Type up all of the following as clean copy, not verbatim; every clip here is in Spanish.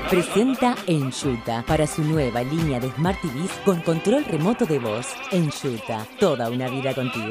presenta Enjuta para su nueva línea de Smart TVs con control remoto de voz. Enjuta, toda una vida contigo.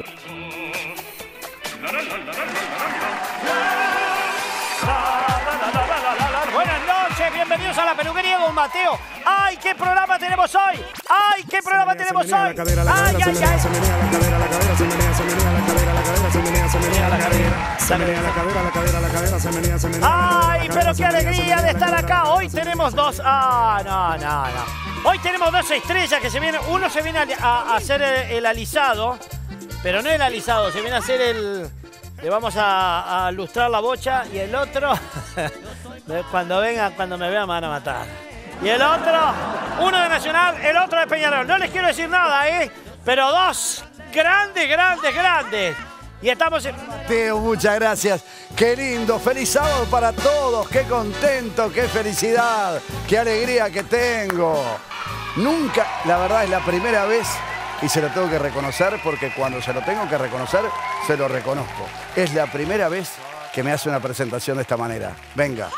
Buenas noches, bienvenidos a la peluquería Don Mateo. ¡Ay, qué programa tenemos hoy! ¡Ay, qué programa tenemos hoy! ¡Ay, ay, ay! Se menea la cadera, la cadera, se menea la cadera, la cadera, se menea la cadera. Se menea la cadera, la cadera, la cadera, se menea, se menea. ¡Ay, pero qué alegría de estar acá! Hoy tenemos dos... no. Hoy tenemos dos estrellas que se vienen... Uno se viene a hacer el alisado, pero no el alisado, se viene a hacer el... Le vamos a lustrar la bocha y el otro... Cuando me vean me van a matar. Y el otro, uno de Nacional, el otro de Peñarol. No les quiero decir nada, pero dos grandes. Y estamos en... Mateo, muchas gracias. Qué lindo, feliz sábado para todos. Qué contento, qué felicidad, qué alegría que tengo. Nunca, la verdad es la primera vez y se lo tengo que reconocer porque cuando se lo tengo que reconocer, se lo reconozco. Es la primera vez que me hace una presentación de esta manera. Venga,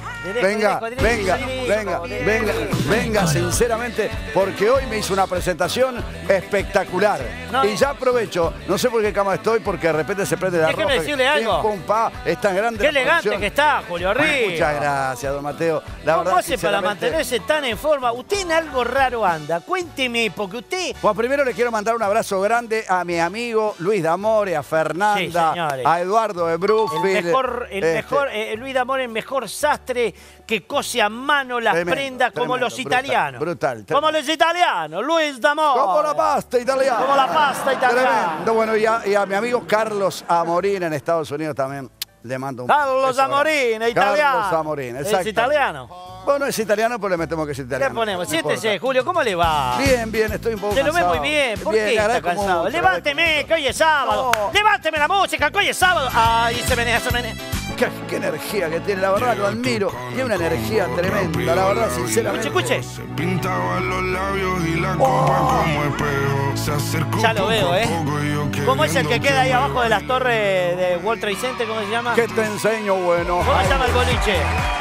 sinceramente, porque hoy me hizo una presentación espectacular. Y ya aprovecho, no sé por qué cama estoy, porque de repente se prende la ropa. Déjeme decirle algo. Pum, pa, es tan grande. Qué elegante que está, Julio Ríos. Muchas gracias, don Mateo. ¿Cómo hace para mantenerse tan en forma? Usted en algo raro anda. Cuénteme, porque usted... Bueno, primero le quiero mandar un abrazo grande a mi amigo Luis D'Amore, a Fernanda, a Eduardo de Bruffield. Luis D'Amore, el mejor sastre que cose a mano las prendas como los italianos. Brutal. Como los italianos, Luis D'Amore. Como la pasta italiana. Como la pasta italiana. Tremendo. Bueno, y a mi amigo Carlos Amorín en Estados Unidos también le mando un Carlos Amorín, italiano. Carlos Amorín, exacto. ¿Es italiano? Bueno, es italiano, pero le metemos que es italiano. ¿Qué ponemos? Siéntese, Julio, ¿cómo le va? Bien, estoy un poco Se lo cansado. ve muy bien. ¿Por qué está cansado? Mucho, Levánteme, que hoy es sábado. No. Levánteme la música, que hoy es sábado. Ay, se menea. Qué energía que tiene, la verdad, lo admiro. Tiene una energía tremenda, la verdad, sinceramente. Escuche. Se pintaba los labios y la copa como espejo. Se acercó Ya lo veo, poco y yo ¿Cómo es el que queriendo queda ahí abajo de las torres de World Trade Center? ¿Cómo se llama? ¿Qué te enseño, bueno? ¿Cómo se llama el boliche?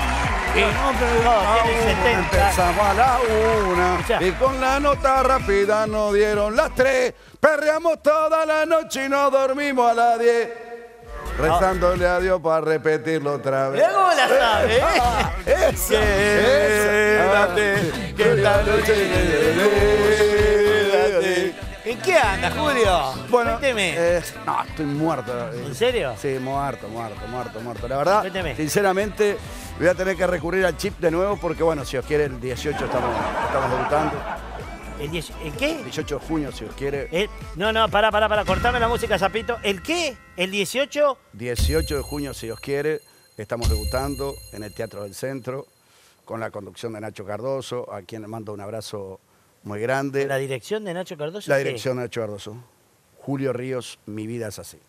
Tiene 70. Empezamos a la 1 Escuchá. y con la nota rápida nos dieron las 3. Perreamos toda la noche y no dormimos a las 10. Rezándole a Dios para repetirlo otra vez. Mirá cómo la sabe, Esa. Quédate, que esta noche quédate. ¿En qué anda, Julio? Bueno, Cuénteme. no, estoy muerto. ¿En serio? Sí, muerto. La verdad, Cuénteme. sinceramente, voy a tener que recurrir al chip de nuevo porque, bueno, si os quiere, el 18 estamos debutando. ¿El qué? 18 de junio, si os quiere. No, pará, cortame la música, Zapito. ¿El qué? ¿El 18? 18 de junio, si os quiere, estamos debutando en el Teatro del Centro con la conducción de Nacho Cardoso, a quien le mando un abrazo muy grande. ¿La dirección de Nacho Cardoso? La ¿qué? dirección de Nacho Cardoso. Julio Ríos, Mi vida es así.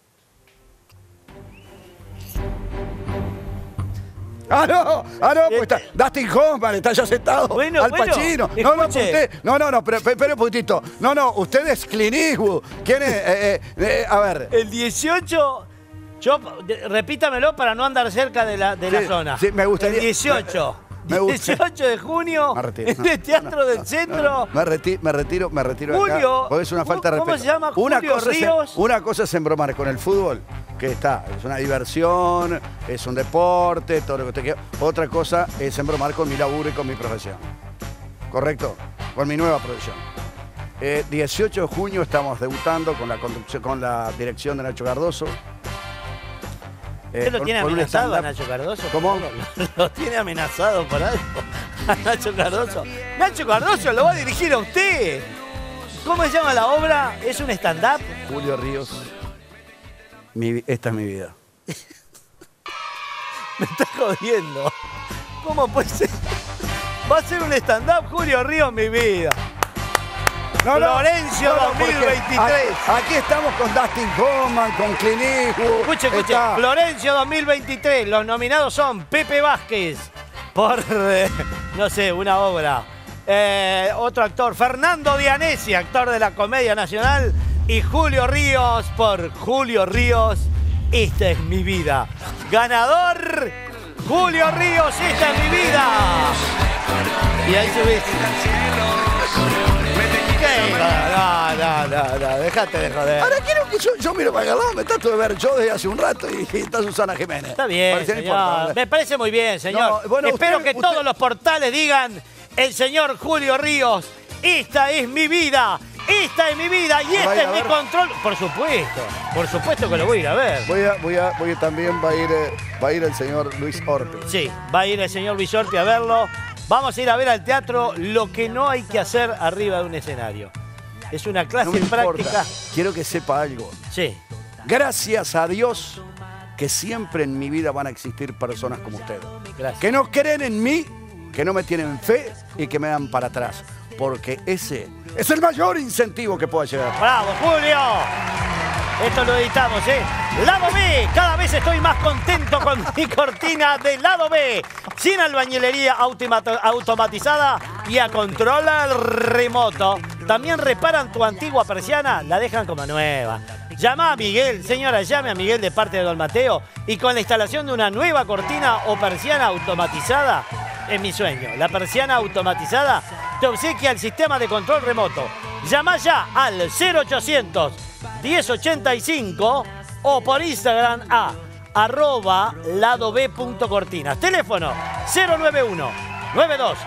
No, pues está Dustin Hoffman, está ya sentado. Bueno, Al Pacino. escuche. Pero espera un poquitito. Usted es Clint Eastwood. ¿Quién es? A ver. El 18, repítamelo para no andar cerca de la zona. Sí, me gustaría. El 18. Me gusta. 18 de junio, Me retiro. en el Teatro del Centro. Me retiro Julio, acá, porque es una falta de respeto. ¿cómo se llama? Julio Ríos. Una cosa es embromar con el fútbol, que es una diversión, es un deporte, todo lo que usted quiera. Otra cosa es embromar con mi laburo y con mi profesión. ¿Correcto? Con mi nueva profesión. 18 de junio estamos debutando con la conducción, con la dirección de Nacho Cardoso. ¿Usted lo tiene con un amenazado a stand-up. Nacho Cardoso? ¿Cómo? ¿Lo tiene amenazado por algo a Nacho Cardoso? Nacho Cardoso lo va a dirigir a usted. ¿Cómo se llama la obra? ¿Es un stand-up? Julio Ríos, esta es mi vida. Me está jodiendo. ¿Cómo puede ser? Va a ser un stand-up Julio Ríos, mi vida. Florencio 2023. Aquí estamos con Dustin Hoffman, con Clint Eastwood. Escuche. Está Florencio 2023. Los nominados son Pepe Vázquez por, no sé, una obra. Otro actor, Fernando Dianesi, actor de la Comedia Nacional. Y Julio Ríos por Julio Ríos, esta es mi vida. Ganador, Julio Ríos, esta es mi vida. Y ahí subís. ¿Qué? No, dejate de joder. Ahora quiero que yo miro para acá, me trato de ver yo desde hace un rato y está Susana Jiménez. Está bien, Parecía señor. importante. Me parece muy bien, señor. No, bueno, Espero usted- que todos los portales digan, el señor Julio Ríos, esta es mi vida, esta es mi vida y ¿Va a este ir es a mi ver? control. Por supuesto que lo voy a ir a ver. También va a ir el señor Luis Orpi. Sí, va a ir el señor Villorpi a verlo. Vamos a ir a ver al teatro lo que no hay que hacer arriba de un escenario. Es una clase No me importa. práctica. Quiero que sepa algo. Sí. Gracias a Dios que siempre en mi vida van a existir personas como ustedes. Gracias. Que no creen en mí, que no me tienen fe y que me dan para atrás. Porque ese es el mayor incentivo que pueda llegar. ¡Bravo, Julio! Esto lo editamos, ¿eh? Lado B. Cada vez estoy más contento con mi cortina de Lado B. Sin albañilería automatizada y a control remoto. También reparan tu antigua persiana, la dejan como nueva. Llama a Miguel, señora, llame a Miguel de parte de Don Mateo. Y con la instalación de una nueva cortina o persiana automatizada, es mi sueño. La persiana automatizada te obsequia el sistema de control remoto. Llama ya al 0800 1085 o por Instagram a @ladob.cortinas. Teléfono 091 92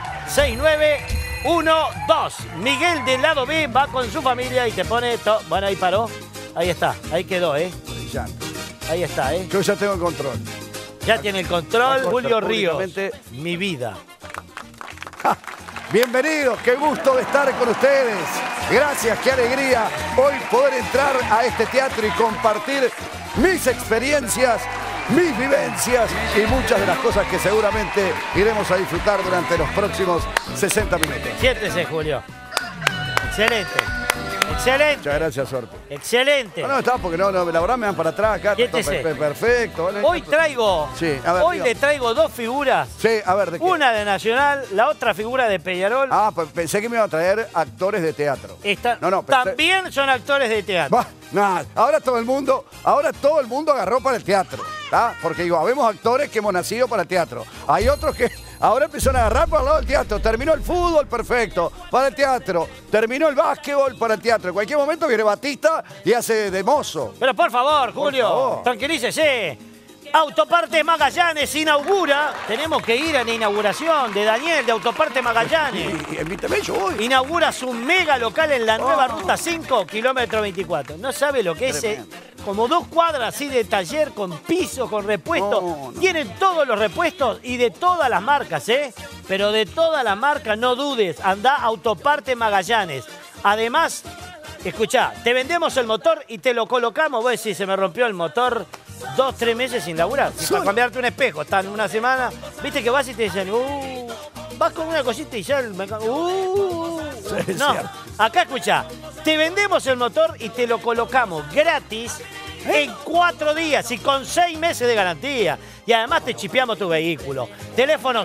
6912. Miguel del Lado B va con su familia y te pone... Bueno, ahí paró. Ahí está, ahí quedó, ¿eh? Brillante. Ahí está, ¿eh? Yo ya tengo el control. Ya tiene el control. Acosta Julio Ríos, públicamente. mi vida. Bienvenidos, qué gusto de estar con ustedes. Gracias, qué alegría hoy poder entrar a este teatro y compartir mis experiencias, mis vivencias y muchas de las cosas que seguramente iremos a disfrutar durante los próximos 60 minutos. Siéntese, Julio. Excelente. Excelente. Muchas gracias, Orpi. Excelente. No, está porque no, la verdad me dan para atrás acá. Siéntese. Perfecto. ¿vale? Hoy traigo, Sí, a ver, hoy diga. le traigo dos figuras. Sí, a ver, ¿de qué? Una de Nacional, la otra figura de Peñarol. Ah, pues pensé que me iba a traer actores de teatro. No, pensé... También son actores de teatro. Bah, nada, ahora todo el mundo agarró para el teatro, ¿tá? Porque digo, habemos actores que hemos nacido para el teatro. Hay otros que ahora empezaron a agarrar para el lado del teatro. Terminó el fútbol, perfecto, para el teatro. Terminó el básquetbol, para el teatro. En cualquier momento viene Batista y hace de mozo. Pero por favor, Julio, favor. tranquilícese. Autopartes Magallanes inaugura. Tenemos que ir a la inauguración de Daniel de Autopartes Magallanes. Y invíteme, yo voy. Inaugura su mega local en la nueva Ruta 5, kilómetro 24. No sabe lo que es, como 2 cuadras así de taller con piso, con repuestos. No. Tienen todos los repuestos y de todas las marcas, ¿eh? Pero de todas las marcas, no dudes. Andá a Autopartes Magallanes. Además, escuchá, te vendemos el motor y te lo colocamos. Vos decís, se me rompió el motor 2, 3 meses sin laburar. Y para cambiarte un espejo, están una semana. Viste que vas y te dicen, vas con una cosita y ya el mecánico, no, acá escuchá, te vendemos el motor y te lo colocamos gratis en 4 días y con 6 meses de garantía. Y además te chipeamos tu vehículo. Teléfono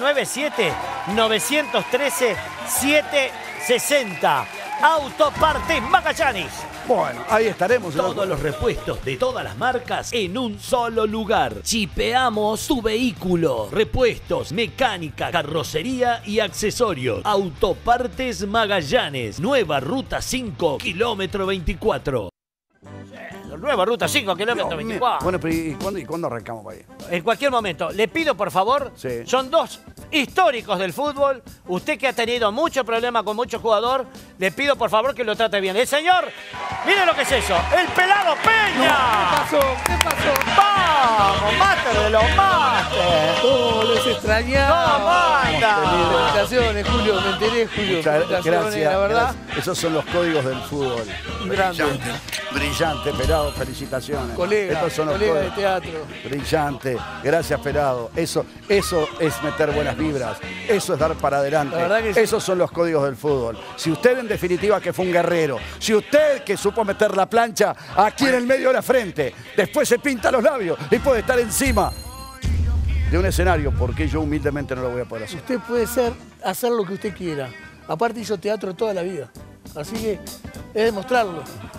097-913-760. Autopartes Magallanes. Bueno, ahí estaremos. Todos los repuestos de todas las marcas en un solo lugar. Chipeamos tu vehículo. Repuestos, mecánica, carrocería y accesorios. Autopartes Magallanes. Nueva Ruta 5, kilómetro 24. Nueva Ruta 5, kilómetro 24. Bueno, pero ¿y cuándo arrancamos para ahí? En cualquier momento. Le pido, por favor, Sí. son dos históricos del fútbol. Usted que ha tenido mucho problema con muchos jugadores, le pido, por favor, que lo trate bien. El señor, mire lo que es eso, el Pelado Peña. ¿Qué pasó? ¡Vamos, máster de los máster! Oh, los extrañaba. ¿Cómo anda? Felicitaciones, Julio, me enteré, Julio. Muchas Felicitaciones, gracias. la verdad. Esos son los códigos del fútbol. Grande. Brillante, Pelado, felicitaciones. Colega, Estos son los colega de códigos. teatro. Brillante, gracias, Pelado. Eso es meter buenas vibras, eso es dar para adelante. La verdad que sí. Esos son los códigos del fútbol. Si usted en definitiva que fue un guerrero, si usted que supo meter la plancha aquí en el medio de la frente, después se pinta los labios y puede estar encima de un escenario, porque yo humildemente no lo voy a poder hacer. Usted puede hacer lo que usted quiera. Aparte hizo teatro toda la vida. Así que es demostrarlo.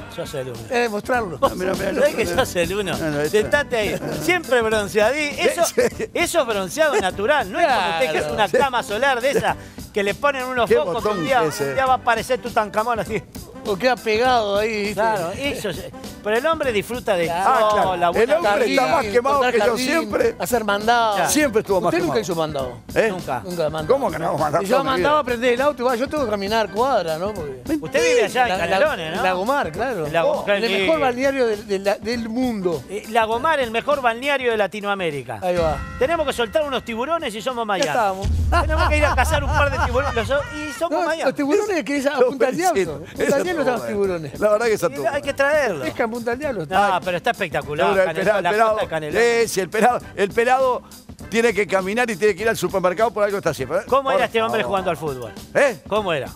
Sos el uno. Es demostrarlo. Mirá, ¿Sabés que sos el uno? No, Sentate ahí. Siempre bronceadí. Eso es bronceado natural. No es como usted que es una cama solar de esa que le ponen unos Qué focos que botón un día ese. va a aparecer Tutankamón así. O queda pegado ahí, ¿viste? Claro, pero el hombre disfruta de Claro. todo, la buena El hombre jardín. está más quemado cortar que yo jardín, siempre. Hacer mandado. Siempre estuvo más Usted quemado. nunca hizo mandado. ¿Eh? Nunca. Nunca mandado. ¿Cómo que no? Mandado Si yo toda mi mandaba vida. a prender el auto, yo tengo que caminar cuadra, ¿no? Porque... Usted vive allá en Canelones, ¿no? Lagomar, claro. En Lagomar, El mejor balneario del mundo. Lagomar, el mejor balneario de Latinoamérica. Ahí va. Tenemos que soltar unos tiburones y somos Ya Miami. estábamos. Tenemos que ir a cazar un par de tiburones y somos No, Miami. los tiburones que es a Lo Punta del felicito. Diablo. Punta Esa del Diablo están los estuvo buena. tiburones. La verdad que esa Y estuvo. hay que traerlo. Pesca en Punta del Diablo. No, pero está espectacular. Seguro, Canelones, la costa de Canelones. sí, el pelado tiene que caminar y tiene que ir al supermercado por algo está siempre. ¿Cómo era Por este hombre favor. jugando al fútbol? ¿Eh? ¿Cómo era?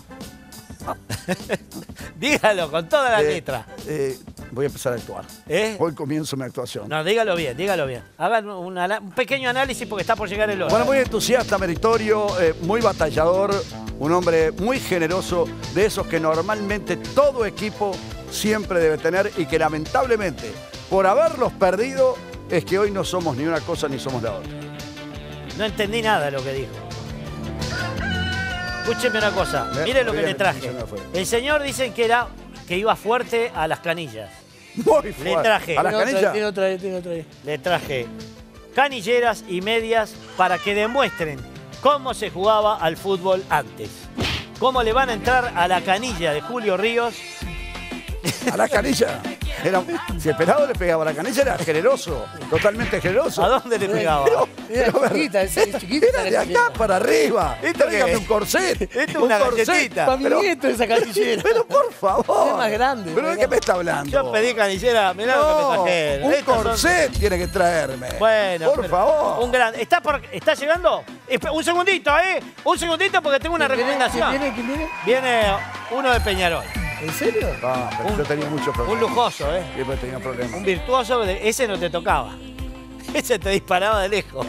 Dígalo con toda la letra. Voy a empezar a actuar. ¿Eh? Hoy comienzo mi actuación. No, dígalo bien, dígalo bien. Hagan un pequeño análisis porque está por llegar el hora. Bueno, muy entusiasta, meritorio, muy batallador, un hombre muy generoso, de esos que normalmente todo equipo siempre debe tener y que lamentablemente, por haberlos perdido, es que hoy no somos ni una cosa ni somos la otra. No entendí nada de lo que dijo. Escúcheme una cosa, mire lo que le traje. El señor dicen que iba fuerte a las canillas. Muy fuerte. Le traje. ¿A las canillas? Tiene otra ahí, tiene otra ahí. Le traje canilleras y medias para que demuestren cómo se jugaba al fútbol antes. Cómo le van a entrar a la canilla de Julio Ríos. A la canilla. Si el pelado le pegaba a la canilla era generoso, totalmente generoso. ¿A dónde le pegaba? Era chiquita, es chiquita. Era de acá para arriba. ¿Esto qué Tráigame es? un corset. Esto es un una corset. galletita. Para mi Pero- nieto esa canillera. Pero por favor. Es más grande, ¿Pero de más qué me está hablando? Yo pedí canillera, mirá lo que me No, trajeron. un Estas son- corset tiene que traerme. Bueno, por pero favor. Un gran. ¿Está llegando? Un segundito, ¿eh? Un segundito porque tengo una recomendación. ¿Quién viene? Viene uno de Peñarol. ¿En serio? Ah, pero yo tenía muchos Un problemas. lujoso, ¿eh? Siempre tenía problemas. Un virtuoso, ese no te tocaba. Ese te disparaba de lejos.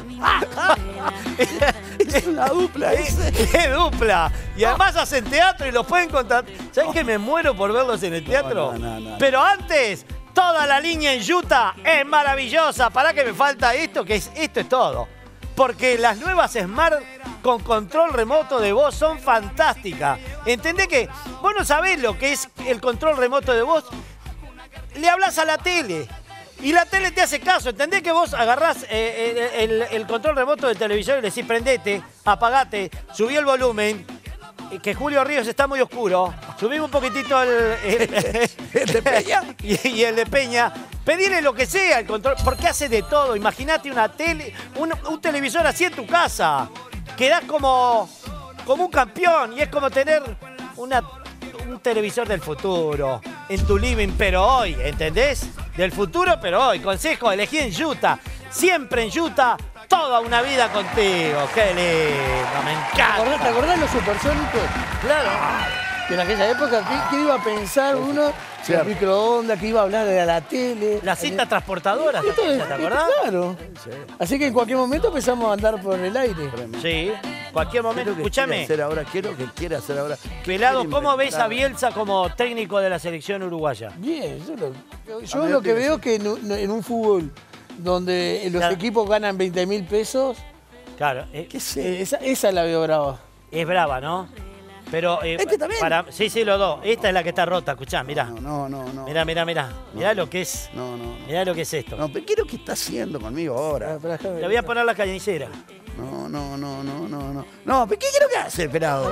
Es una dupla ese. ¡Qué dupla! Y además hacen teatro y los pueden contar. ¿Sabes que me muero por verlos en el teatro? no. Pero antes, toda la línea en Utah es maravillosa. ¿Para qué me falta esto? Esto es todo. Porque las nuevas Smart con control remoto de voz son fantásticas. ¿Entendés que vos no sabés lo que es el control remoto de voz? Le hablas a la tele y la tele te hace caso. ¿Entendés que vos agarrás el control remoto del televisor y le decís prendete, apagate, subí el volumen, que Julio Ríos está muy oscuro, subí un poquitito ¿El de Peña? y el de Peña, pedile lo que sea el control, porque hace de todo. Imagínate una tele, un televisor así en tu casa. Quedás como un campeón y es como tener un televisor del futuro en tu living, pero hoy, ¿entendés? Del futuro, pero hoy. Consejo, elegí en Utah. Siempre en Utah, toda una vida contigo. ¡Qué lindo! Me ¿Te encanta. acordás los supersónicos? Claro. Que en aquella época, ¿qué iba a pensar uno? Cierto. El microondas, que iba a hablar de la tele. La cinta transportadora, Esto ¿te es- acordás? Claro. Así que en cualquier momento empezamos a andar por el aire. Sí. Cualquier momento. Escúchame. ¿Qué es lo que quiere hacer ahora? Pelado, Quiere ¿cómo ves a inventar. Bielsa como técnico de la selección uruguaya? Bien, yo lo que veo que en un fútbol donde los Claro. equipos ganan 20.000 pesos, Claro, ¿Qué sé? esa la veo brava. es brava, ¿no? Pero ¿Este también? sí, los dos. Esta es la que está rota, escuchá, mirá. No. Mirá. Mirá lo que es. No. Mirá lo que es esto. No, pero ¿qué es lo que está haciendo conmigo ahora? Le voy a poner la canillera. No. No, pero ¿qué es lo que hace el pelado?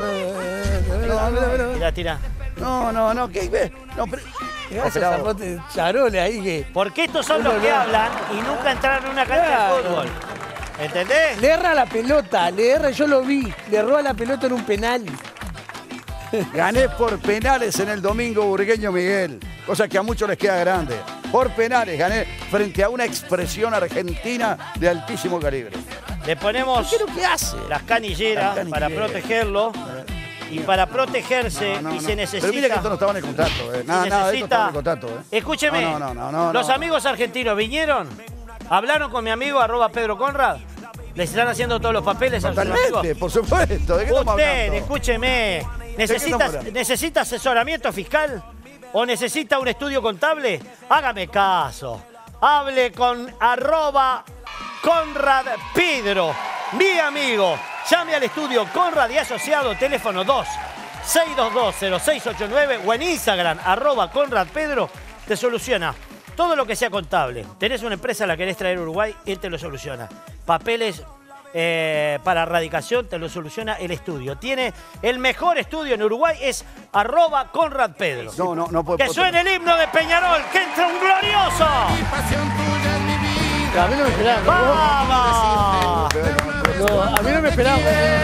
Tirá. No, ¿qué ves? No, pero... Esos pelado. zapatos charoles ahí que... Porque estos son los que hablan y nunca entraron en una cancha Claro. de fútbol. ¿Entendés? Le erra la pelota, yo lo vi, le roba la pelota en un penal. Gané por penales en el domingo burgueño Miguel, cosa que a muchos les queda grande. Por penales gané frente a una expresión argentina de altísimo calibre. Le ponemos ¿Qué es lo que hace? las canilleras Las para canilleras. protegerlo. Y para protegerse y se necesita... Pero mire que esto no estaba en el contrato, Nada de esto estaba en el contrato, Escúcheme, No. los amigos argentinos vinieron, hablaron con mi amigo @Pedro Conrad, les están haciendo todos los papeles a sus Totalmente, amigos. por supuesto. ¿De qué estamos Usted, hablando? escúcheme, estamos hablando? ¿necesita asesoramiento fiscal? o necesita un estudio contable, hágame caso. Hable con @Conrad Pedro, mi amigo. Llame al estudio Conrad y Asociado, teléfono 2-622-0689 o en Instagram, @Conrad Pedro, te soluciona todo lo que sea contable. Tenés una empresa, la querés traer a Uruguay, él te lo soluciona. Papeles para radicación, te lo soluciona el estudio. Tiene el mejor estudio en Uruguay, es @Conrad Pedro. No puede. Que suene el himno de Peñarol, que entra un glorioso. A mí no me esperaba. ¡Vamos! No, a mí no me esperaba.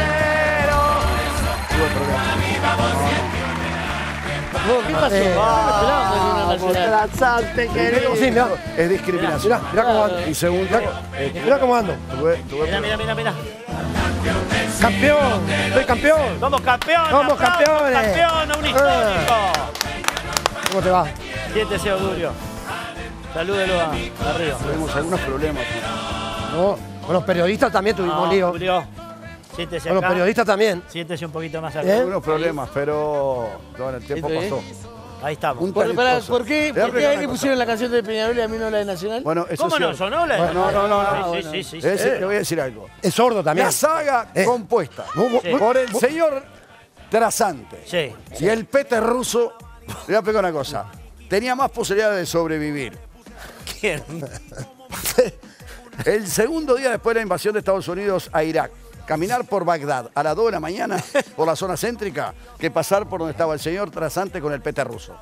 No, ¿qué pasó? No me esperaba que hubiera una nacional. Trasante, querido. Sí, mirá. Es discriminación. Mirá cómo ando. Y segundo, Mirá cómo ando. Mira. Campeón. Soy campeón. Vamos campeón. Vamos, aplausos, campeones. Campeón, un histórico. ¿Cómo te va? Siéntese, Odurio. Salúdelo arriba. tenemos algunos problemas. No, con los periodistas también tuvimos lío. Odurio. Siéntese Con los acá. periodistas también. Siéntese un poquito más acá. Algunos problemas, pero bueno, el tiempo ¿Esto pasó. Ahí estamos. Un ¿Por talentoso. qué Te voy a a explicar él le una pusieron la canción de Peñarol y a mí no la de Nacional? Bueno, eso ¿Cómo es no? cierto. ¿Sonó la? No. Sí. Te voy a decir algo. Es sordo también. La saga compuesta Sí. por el señor Trasante Sí. y el Pete Russo, le voy a explicar una cosa. Tenía más posibilidades de sobrevivir. ¿Quién? El segundo día después de la invasión de Estados Unidos a Irak, caminar por Bagdad a las 2 de la mañana por la zona céntrica que pasar por donde estaba el señor Trasante con el Pete Russo.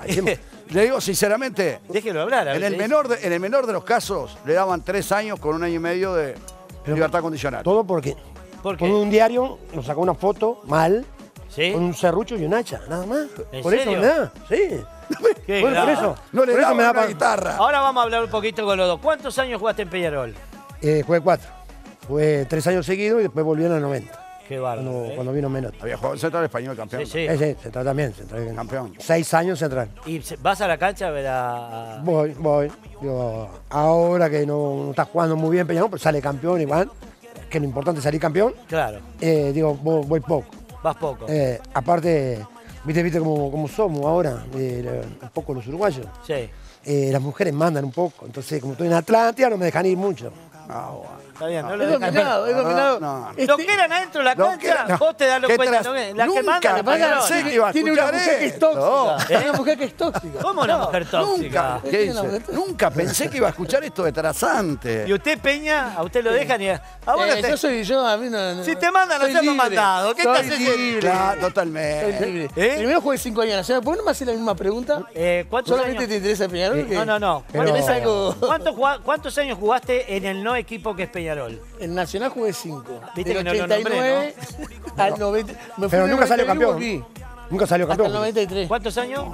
Le digo sinceramente, Déjelo hablar. a ver en el qué menor de los casos le daban 3 años con 1 año y medio de libertad condicional. Todo porque ¿Por con qué? un diario nos sacó una foto mal, ¿Sí? con un serrucho y un hacha, nada más. ¿En Por eso serio? me da, sí. Qué Bueno, por grave. eso. No le por eso daban me da una pa- guitarra. Ahora vamos a hablar un poquito con los dos. ¿Cuántos años jugaste en Peñarol? Jugué 4. Jugué 3 años seguidos y después volví en el 90. Qué bárbaro. Cuando vino menos. Había jugado en Central Español, campeón. Sí. Sí, Central también. Central. Campeón. 6 años Central. ¿Y vas a la cancha a ver a...? Voy. Digo, ahora que no está jugando muy bien Peñarol, pero sale campeón igual, que lo importante es salir campeón, Claro, digo, voy poco. vas poco. Aparte, viste cómo somos ahora, un poco los uruguayos. Sí. Las mujeres mandan un poco, entonces como estoy en Atlántida no me dejan ir mucho. Está bien, no lo Es dejan. dominado, es dominado. no. Lo que eran adentro de la Lo cancha, que era- no. vos te das ¿Qué cuenta. tras- ¿No? Las que Nunca mandan a pensé Peñarol. que iba a Tiene una escuchar mujer que es esto. tóxica. ¿Eh? Tiene una mujer que es tóxica. ¿Cómo una mujer tóxica? Nunca, ¿qué Es dice? una mujer- Nunca pensé que iba a escuchar esto de Trasante. Y usted, Peña, a usted lo dejan y... A vos no te- Yo a mí no. Si te mandan, no soy seas libre. mandado. ¿Qué te Soy haces? libre. Claro, Soy totalmente. libre. ¿Eh? Primero jugué 5 años en Nacional. ¿Por qué no me haces la misma pregunta? ¿Cuántos ¿Solamente años? te interesa Peñarol? que- No. Pero- ¿Tenés algo? ¿Cuántos años jugaste en el no equipo que es Peñarol? En Nacional jugué 5. Viste Del que no lo nombré, 89 al 90. Me fui Pero del nunca salió 91 y campeón. volví. Nunca salió Hasta campeón. el 93. ¿Cuántos años?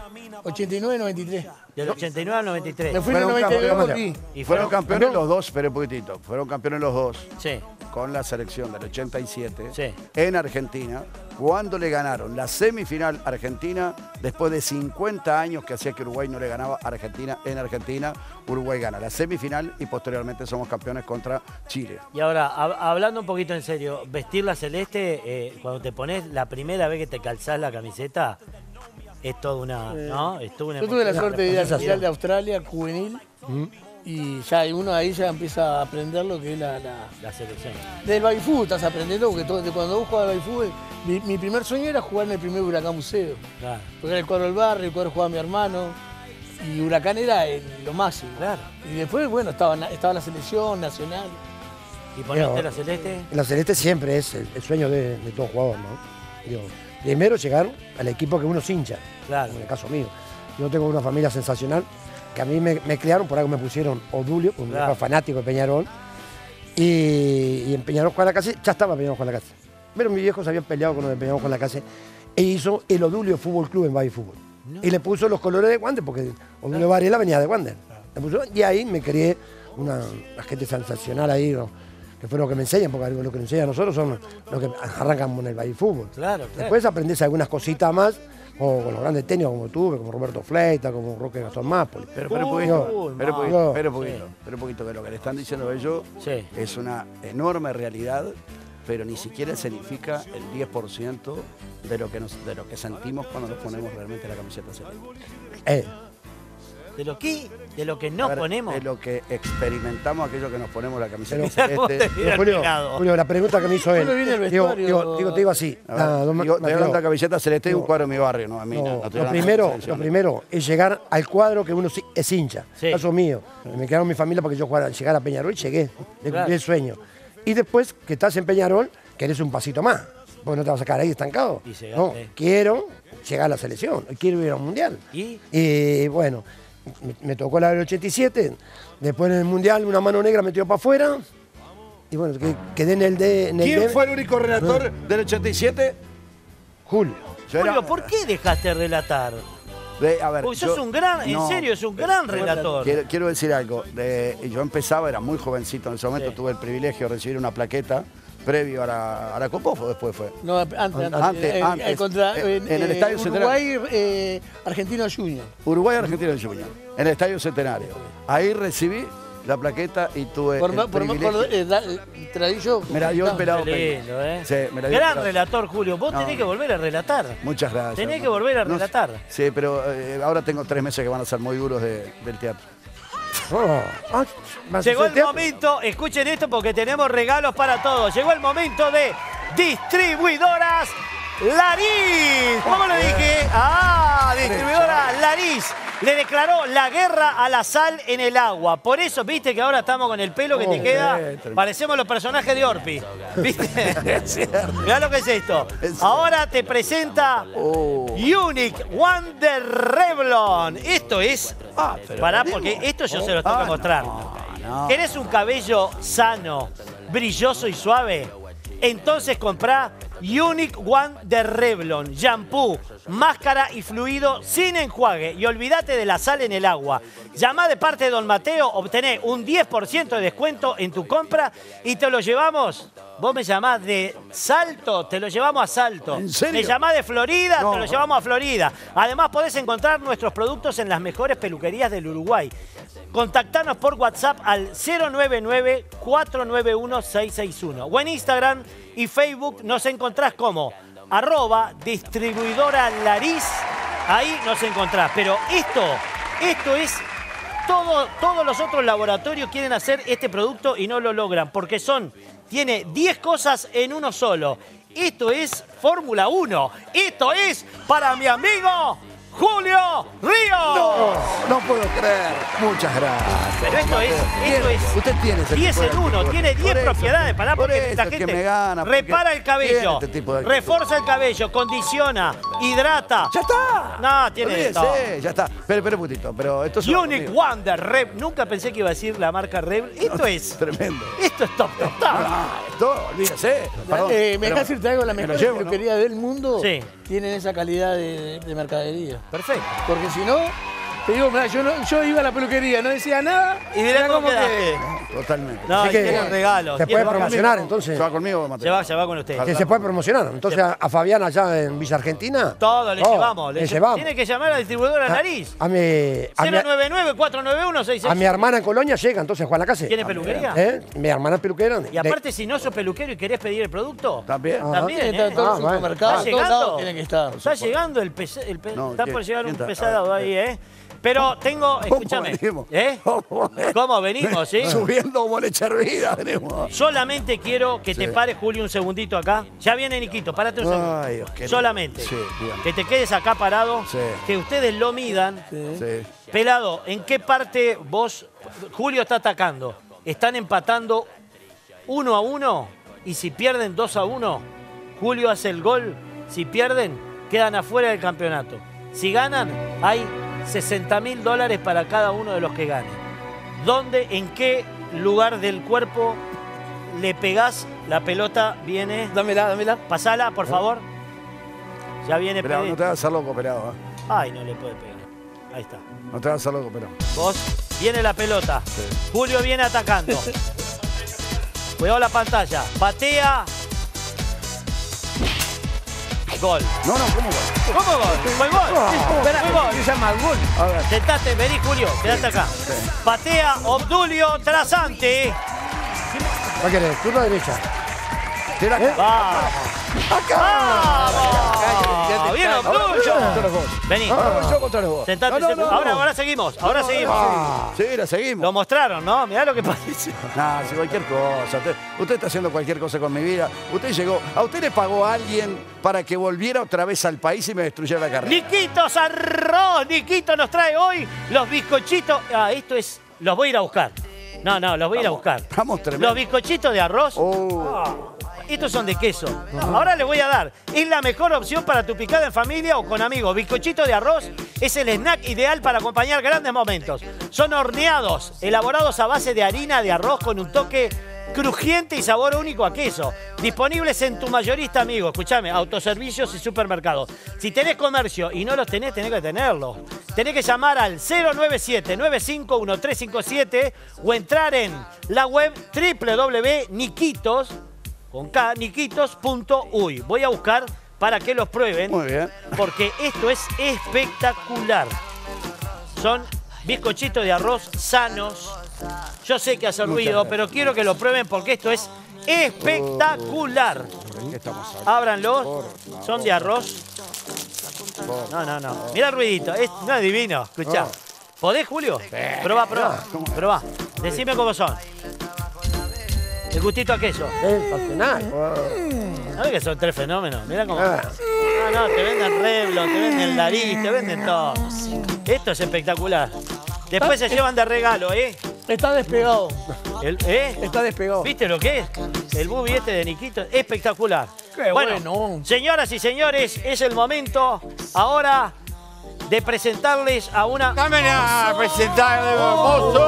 89 y 93. Del 89 al 93. Me fui en el Fueron 92 y campeones. volví. Y Fueron campeones los dos, espere un poquitito. Fueron campeones los dos Sí, con la selección del 87 Sí. en Argentina, cuando le ganaron la semifinal a Argentina, después de 50 años que hacía que Uruguay no le ganaba a Argentina en Argentina, Uruguay gana la semifinal y posteriormente somos campeones contra Chile. y ahora, hablando un poquito en serio, vestir la celeste, cuando te pones la primera vez que te calzás la camiseta, es toda una, ¿no? Es toda una Yo tuve la emoción. suerte de ir al Mundial de Australia, juvenil, y ya uno ahí ya empieza a aprender lo que es la... La selección. Del baifú estás aprendiendo, porque cuando vos jugabas al baifú, mi primer sueño era jugar en el primer Huracán Museo. Claro. Porque era el cuadro del barrio, el cuadro jugaba mi hermano, y Huracán era lo máximo. Claro. Y después, bueno, estaba la selección nacional. ¿Y ponerte Pero- la celeste? La celeste siempre es el sueño de todo jugador, ¿no? Digo, primero llegar al equipo que uno se hincha, Claro. en el caso mío. Yo tengo una familia sensacional, que a mí me criaron, por algo me pusieron Odulio, un Claro. fanático de Peñarol, y en Peñarol Juan Lacase, ya estaba Peñarol Juan Lacase. Pero mis viejos habían peleado con los de Peñarol Juan Lacase, e hizo el Odulio Fútbol Club en Baby Fútbol. Y le puso los colores de Wander, porque Odulio Varela venía de Wander. Le puso, y ahí me crié una gente sensacional ahí, ¿no? Que fue lo que me enseñan, porque lo que nos enseñan a nosotros son los que arrancan con el baby fútbol. Claro. Después aprendés algunas cositas más, o con los grandes técnicos como tuve, como Roberto Fleita, como Roque Gastón Mápoli. Pero Uy, un poquito, pero un poquito, no. pero un poquito, pero un poquito, que lo que le están diciendo ellos Sí. es una enorme realidad, pero ni siquiera significa el 10% de lo que sentimos cuando nos ponemos realmente la camiseta celeste. ¿De lo qué? ¿De lo que nos ponemos? De lo que experimentamos aquello que nos ponemos la camiseta Mirá cómo te celeste. mira el Julio, pegado. Julio, la pregunta que me hizo él. Julio viene el Digo, vestuario. te digo así. Digo, te hablan de la camiseta celeste y un cuadro de mi barrio, ¿no? A mí no, Lo primero es llegar al cuadro que uno es hincha. Sí. Caso mío. Me quedaron mi familia porque yo llegara a Peñarol y llegué. Le Claro. cumplí el sueño. Y después que estás en Peñarol, querés un pasito más. Porque no te vas a quedar ahí estancado. Y llegaste. No, quiero llegar a la selección. Quiero ir a un mundial. Y bueno, me tocó la del 87. Después en el mundial una mano negra me tiró para afuera. Y bueno, quedé en el D. ¿Quién fue el único relator del 87? Julio. Julio, ¿por qué dejaste de relatar? A ver, Porque sos un gran, en serio, es un gran relator. Quiero decir algo. Yo empezaba, era muy jovencito en ese momento, tuve el privilegio de recibir una plaqueta previo a la Copofo, después fue. No, antes. Antes. Contra, En el Estadio Uruguay, Argentino Junior. Uruguay, Argentina y Junior, en el Estadio Centenario. Ahí recibí la plaqueta y tuve el privilegio. Te la di yo. Me la dio el pelado Qué Peña. lindo, ¿eh? Sí, me la dio el Gran pelado. relator, Julio. Vos tenés que volver a relatar. Muchas gracias. Tenés que volver a relatar. Sí, pero ahora tengo 3 meses que van a ser muy duros del teatro. Llegó el momento, escuchen esto porque tenemos regalos para todos. Llegó el momento de Distribuidoras Lariz. ¿Cómo lo dije? Distribuidora Lariz. Le declaró la guerra a la sal en el agua. Por eso, viste que ahora estamos con el pelo que te queda. Parecemos los personajes de Orpi. ¿Viste? Mirá lo que es esto. Ahora te presenta Unique Wonder Revlon. Esto es... Pará, porque esto yo se lo tengo que mostrar. ¿Querés un cabello sano, brilloso y suave? Entonces comprá Unique One de Revlon, shampoo, máscara y fluido sin enjuague. Y olvídate de la sal en el agua. Llamá de parte de Don Mateo, obtené un 10% de descuento en tu compra y te lo llevamos. Vos me llamás de Salto, te lo llevamos a Salto. ¿En serio? Me llamás de Florida, te lo llevamos a Florida. Además podés encontrar nuestros productos en las mejores peluquerías del Uruguay. Contactanos por WhatsApp al 099-491-661. O en Instagram y Facebook nos encontrás como @distribuidora Lariz. Ahí nos encontrás. Pero esto es... Todos los otros laboratorios quieren hacer este producto y no lo logran porque tiene 10 cosas en uno solo. Esto es Fórmula 1. Esto es para mi amigo Julio Ríos. No puedo creer. Muchas gracias. Pero esto es Usted tiene ese 10 tipo de en uno, tipo. tiene 10 Por eso, propiedades. Pará, por porque eso la es que gente me gana, porque repara el cabello, tiene este tipo de actitud. refuerza el cabello, condiciona, hidrata. ¡Ya está! No, tiene de todo. Olvídese, ya está. Pero un poquito. Pero esto es Unique Wonder Rev. Nunca pensé que iba a decir la marca Rev. Esto es tremendo. Esto es top. Esto, olvídese. Perdón, me pero- dejas decirte algo, la me lo mejor llevo, ¿no? peluquería del mundo Sí. tienen esa calidad de mercadería. Perfecto. Porque si no, te digo, mirá, yo iba a la peluquería, no decía nada. Y mirá era cómo como quedaste. Totalmente. No, Así y que tiene regalos. se Tiene puede promocionar, entonces. ¿Se va conmigo, Mateo? Se va con usted. Que se puede promocionar. Entonces a Fabián allá en Villa Argentina. Todo le llevamos. Le llevamos. Tiene que llamar a la distribuidora Nariz. A mi 099-491-661. a mi hermana en Colonia llega, entonces Juan Lacase. ¿Tiene peluquería? Mi hermana es peluquera. Y aparte, si no sos peluquero y querés pedir el producto, También. también. Está en todos los bueno. supermercados, ¿Está en todos llegando? lados tienen que estar. Está llegando el No, está ¿quién- por llegar un quién está? pesado ahí, ¿eh? Pero tengo, escúchame. venimos? ¿Eh? ¿Cómo venimos, sí? Subiendo como leche hervida venimos. Solamente quiero que te pares, Julio, un segundito acá. Ya viene Niquito, párate un segundo. Ay, Dios, qué Solamente. Sí, dígame. Que te quedes acá parado. Sí. Que ustedes lo midan. Sí. Pelado, ¿en qué parte vos... Julio está atacando. Están empatando 1-1 y si pierden 2-1, Julio hace el gol. Si pierden, quedan afuera del campeonato. Si ganan, hay $60.000 para cada uno de los que ganen. ¿Dónde, en qué lugar del cuerpo le pegás? La pelota viene... Dámela. Pasala, por favor. Ya viene Pero Pérez. no te vas a hacer loco, pelado. Ay, no le puede pegar. Ahí está. No te vas a hacer loco, pero. Vos, viene la pelota. Julio viene atacando. Cuidado la pantalla. Batea. Gol. No, ¿cómo va? ¿Cómo gol? ¿Fue gol? Espera, Fue gol. se llama gol. A ver. Sentate, vení Julio, quedate acá. Patea Obdulio Trasante. ¿Qué querés? Turno derecha. Tira Vamos. ¡Vamos! ¡Bien, Obdulio! Vení. Yo contra los vos. Sentate. Ahora seguimos. Ahora seguimos. Sí, la seguimos. Lo mostraron, ¿no? Mirá lo que parece. No, si cualquier cosa. Usted está haciendo cualquier cosa con mi vida. Usted llegó. ¿A usted le pagó a alguien para que volviera otra vez al país y me destruyera la carrera? Niquitos Arroz. Niquito nos trae hoy los bizcochitos. Esto es... Los voy a ir a buscar. No, los voy a ir a buscar. Vamos, tremendo. Los bizcochitos de arroz. Estos son de queso. Ahora les voy a dar. Es la mejor opción para tu picada en familia o con amigos. Bizcochito de arroz es el snack ideal para acompañar grandes momentos. Son horneados, elaborados a base de harina de arroz con un toque crujiente y sabor único a queso. Disponibles en tu mayorista, amigo. Escuchame, autoservicios y supermercados. Si tenés comercio y no los tenés que tenerlos. Tenés que llamar al 097-951357 o entrar en la web www.niquitos.uy. Voy a buscar para que los prueben. Muy bien. Porque esto es espectacular. Son bizcochitos de arroz sanos. Yo sé que hace ruido, pero quiero que lo prueben porque esto es espectacular. Ábranlos. Son de arroz. No. Mira el ruidito. No, divino. Escuchá. ¿Podés, Julio? Probá. Decime cómo son. El gustito a queso. ¿Sabes que son 3 fenómenos? Mirá cómo. No, te venden Revlon, te venden Laris, te venden todo. Esto es espectacular. Después se llevan de regalo, ¿eh? Está despegado. Está despegado. ¿Viste lo que es? El bubi este de Niquito. Espectacular. Qué bueno. Señoras y señores, es el momento ahora de presentarles a una... ¡Dame a presentarle, mozo!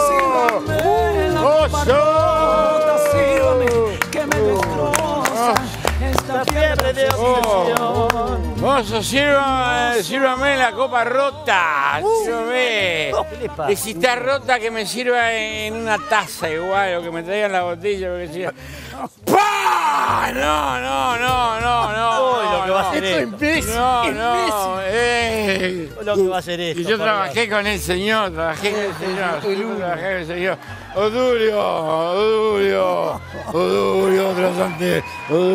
Que me destroza esta fiebre de obsesión. Mozo, sírvame la copa rota. Sírvame. ¿Qué le pasa? Y si está rota, que me sirva en una taza igual, o que me traigan la botella, porque si... ¡Pah! No. Uy, lo que va a hacer Esto es esto. imbécil. Lo que va a hacer esto. Y yo por trabajé Dios. con el señor, Odulio, trasante.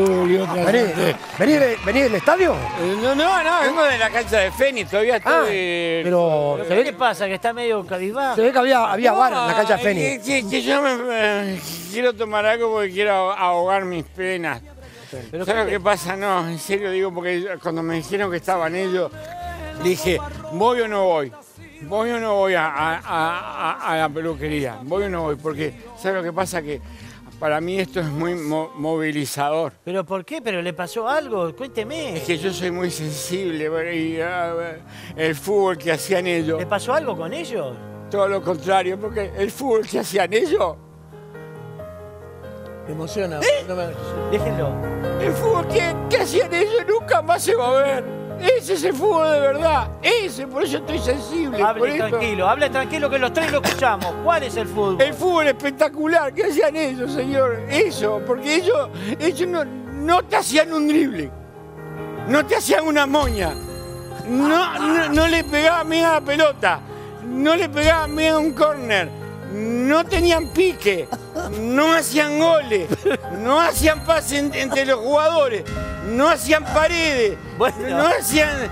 ¿Vení del estadio? No, vengo de la cancha de Fénix, todavía estoy... Pero ¿Qué le pasa? Que está medio cabizbajo. se ve que había bar en la cancha de Fénix. Que yo me quiero tomar algo porque quiero ahogar mis penas. ¿Pero ¿Sabes qué lo que pasa? No, en serio digo, porque cuando me dijeron que estaban ellos, dije, ¿voy o no voy? ¿Voy o no voy a la peluquería? ¿Voy o no voy? Porque, ¿sabes lo que pasa? Que para mí esto es muy movilizador. ¿Pero por qué? ¿Pero le pasó algo? Cuénteme. Es que yo soy muy sensible y el fútbol que hacían ellos, ¿Le pasó algo con ellos? todo lo contrario, porque el fútbol que hacían ellos, Me emociona. No me... Déjenlo. el fútbol que hacían ellos nunca más se va a ver. Ese es el fútbol de verdad. Por eso estoy sensible. por Hable eso. hable tranquilo que los tres lo escuchamos. ¿Cuál es el fútbol? El fútbol espectacular que hacían ellos, señor. Eso, porque ellos no te hacían un drible. No te hacían una moña. No le pegaban bien a la pelota. No le pegaban bien a un córner. No tenían pique. No hacían goles. No hacían pases entre los jugadores. No hacían paredes. Bueno. No hacían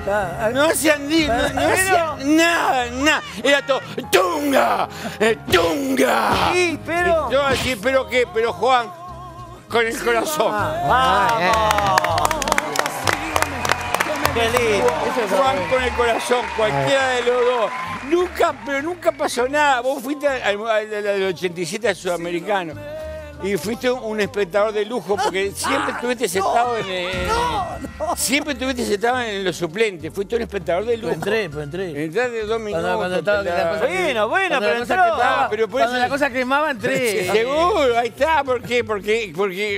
nada. Era todo ¡tunga! ¡Tunga! Sí, pero... Yo así, ¿pero qué? Pero Juan, con el corazón. ¡Vamos! ¡Qué lindo! Juan con el corazón, cualquiera de los dos. Nunca pasó nada. Vos fuiste al 87 al Sudamericano. Y fuiste un espectador de lujo porque siempre estuviste sentado siempre estuviste sentado en los suplentes. Fuiste un espectador de lujo. Pues entré. Entraste 2 minutos. Cuando estaba la cosa Bueno, cuando pero la cosa entró. quemaba, Pero por cuando eso- la cosa quemaba, entré. Seguro, ahí está. ¿Por qué? Porque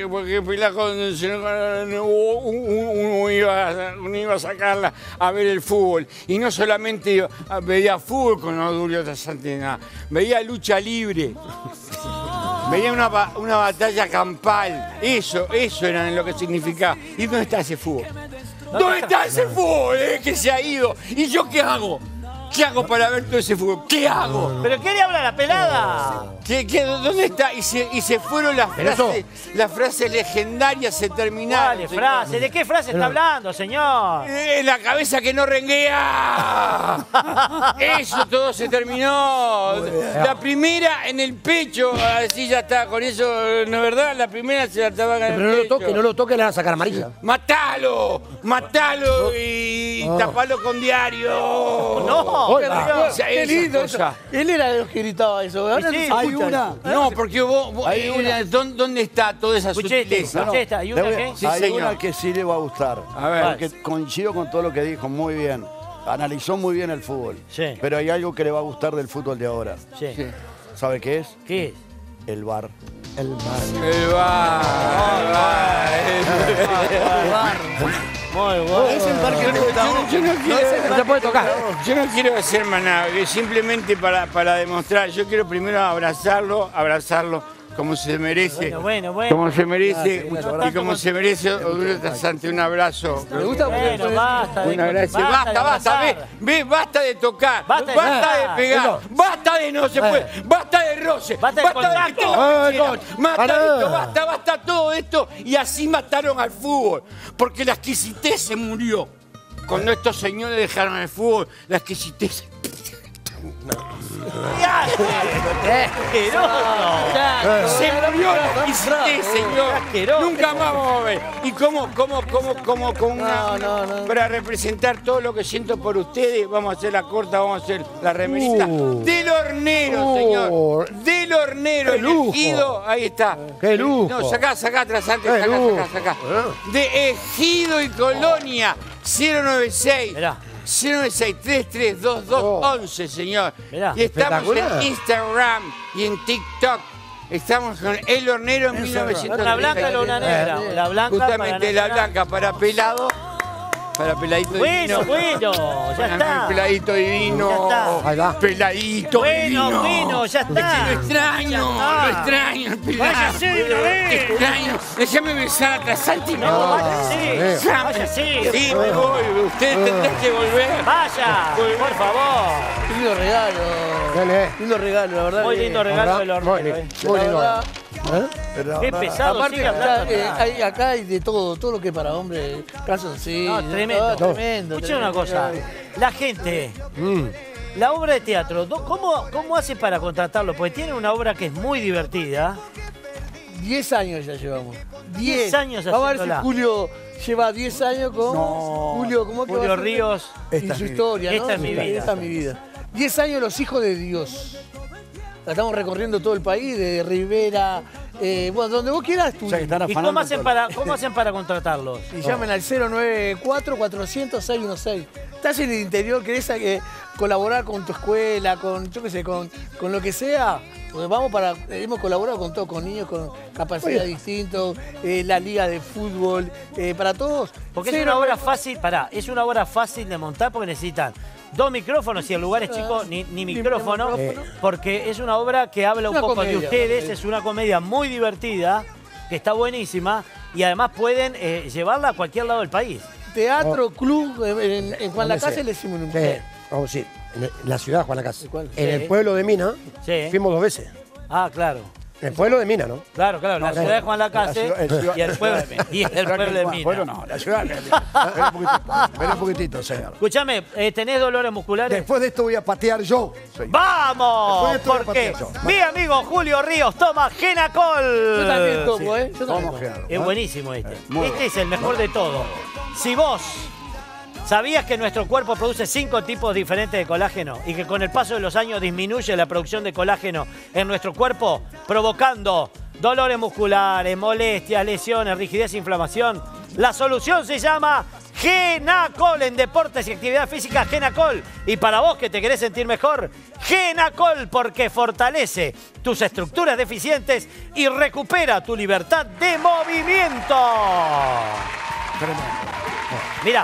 uno iba a sacarla a ver el fútbol. Y no solamente veía fútbol con Odulio Trasantena, veía lucha libre. Veía una batalla campal. Eso era lo que significaba. ¿Y dónde está ese fútbol? ¿Dónde está ese fútbol que se ha ido? ¿Y yo qué hago? ¿Qué hago para ver todo ese fútbol? ¿Qué hago? ¿Pero qué le habla la pelada? ¿Dónde está? Y se fueron las frases legendarias, se terminaron. ¿Cuál frase? ¿De qué frase está hablando, señor? La cabeza que no renguea. Eso todo se terminó. La primera en el pecho, así ya está. Con eso, ¿no es verdad? La primera se la estaba en el pecho. Pero no lo toque, le van a sacar amarilla. ¡Matalo! y tapalo con diario. No, qué lindo eso. Él era de los que gritaba eso. Ahora Sí, no se hay escucha una. eso. No, porque vos ¿dónde está toda esa sutileza? ¿Hay una qué? Sí, hay señor. una que sí le va a gustar. A ver. Porque coincido con todo lo que dijo, muy bien. Analizó muy bien el fútbol. Sí. Pero hay algo que le va a gustar del fútbol de ahora. Sí. ¿Sabe qué es? ¿Qué es? El VAR. El bar. Muy bueno. Es el bar que le gusta a vos. Yo no quiero, No se puede tocar. yo no quiero hacer más nada, que simplemente para demostrar. Yo quiero primero abrazarlo como se merece. Bueno. Como se merece. Gracias, Y como se merece, ante un abrazo. Me gusta porque Bueno, basta. Un abrazo. de Basta, abrazar. ve, basta de tocar, Basta basta de de pegar, eso. basta de no se puede, basta de roce, Basta de contacto. que te la Ay, pechera, basta de esto, pará. basta todo esto. Y así mataron al fútbol, porque la exquisitez se murió. Cuando estos señores dejaron el fútbol, la exquisitez. Se murió la exquisitez, señor. Asqueroso. Nunca más vamos a ver. Y cómo con una. No. Para representar todo lo que siento por ustedes, vamos a hacer la corta, vamos a hacer la remerita. Del hornero, señor. Del hornero, ¡Qué lujo! Ejido. Ahí está. ¡Qué lujo! No, sacá atrás, antes, ¡Qué lujo! sacá. De Ejido y Colonia, 096. Mirá. 096-3322-11, señor. Mirá. Y estamos Espectacular. en Instagram y en TikTok. Estamos con El Hornero en 1930. ¿La blanca o una negra? La blanca Justamente la blanca para pelado. Para peladito divino. Bueno, ya está. Peladito divino. Ya Ahí va. Peladito divino. Bueno, ya está. Lo extraño, Ya está. lo extraño, el pelado. Váyase de una vez. Te extraño. Déjame besar atrás, Santi. No, váyase. Váyase. Sí, me voy. Usted tendrá que volver. Vaya, por favor. lindo regalo. Dale. Lindo regalo, la verdad. Muy que- lindo regalo del Muy hornero. lindo. La Muy lindo. verdad, Pero Qué ahora- pesado, aparte, sigue hablando. acá hay de todo lo que para hombre, calzoncillos. No, tremendo. No, tremendo. Escuchen una tremendo. cosa. La gente, la obra de teatro, ¿cómo hace para contratarlo? Porque tiene una obra que es muy divertida. 10 años ya llevamos. 10 años Vamos a ver si haciéndola. Julio lleva 10 años con Julio, ¿cómo que va a Julio ser? Ríos. Y su historia, ¿no? Esta es mi vida. Esta es mi vida. 10 años los hijos de Dios. La estamos recorriendo todo el país, de Rivera, bueno, donde vos quieras. O sea, que están ¿Y afanando cómo hacen para contratarlos? Y llamen al 094-400-616. Estás en el interior, querés colaborar con tu escuela, con, yo qué sé, con lo que sea. Pues hemos colaborado con todo, con niños con capacidad distintos, la liga de fútbol, para todos. Porque es una obra fácil, es una obra fácil de montar porque necesitan 2 micrófonos y en lugares chicos ni micrófono, porque es una obra que habla un Una poco comedia, de ustedes, sí. es una comedia muy divertida, que está buenísima y además pueden llevarla a cualquier lado del país. Teatro, club, en Juan Lacase le hicimos un... Sí, vamos a decir, en la ciudad de Juan Lacase. ¿Cuál? En Sí. el pueblo de Mina, Sí. fuimos 2 veces. Ah, claro. En el pueblo de Mina, ¿no? Claro, la ciudad de Juan Lacase y el pueblo de Mina. Bueno, no, la ciudad. Espera un poquitito, señor. Escúchame, ¿tenés dolores musculares? Después de esto voy a patear yo. señor. ¡Vamos! Después de esto Porque voy a patear yo. mi amigo Julio Ríos toma Genacol. Yo también tomo, ¿eh? Yo también Vamos, tomo. Gerardo. Es buenísimo este. Muy Este bien. es el mejor de todo. Si vos sabías que nuestro cuerpo produce 5 tipos diferentes de colágeno y que con el paso de los años disminuye la producción de colágeno en nuestro cuerpo, provocando dolores musculares, molestias, lesiones, rigidez e inflamación, la solución se llama Genacol. En deportes y actividad física, Genacol. Y para vos que te querés sentir mejor, Genacol, porque fortalece tus estructuras deficientes y recupera tu libertad de movimiento. Mira.